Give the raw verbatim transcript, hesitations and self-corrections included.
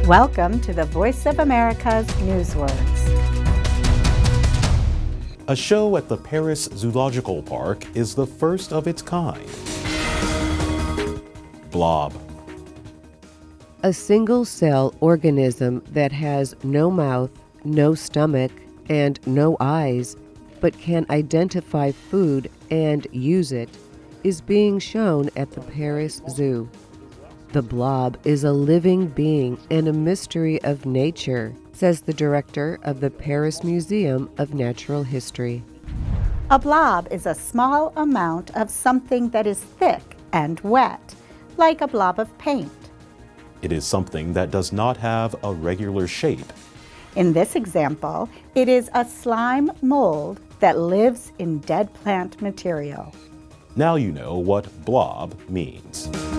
Welcome to the Voice of America's Newswords. A show at the Paris Zoological Park is the first of its kind. Blob. A single-cell organism that has no mouth, no stomach, and no eyes, but can identify food and use it, is being shown at the Paris Zoo. The blob is a living being and a mystery of nature, says the director of the Paris Museum of Natural History. A blob is a small amount of something that is thick and wet, like a blob of paint. It is something that does not have a regular shape. In this example, it is a slime mold that lives in dead plant material. Now you know what blob means.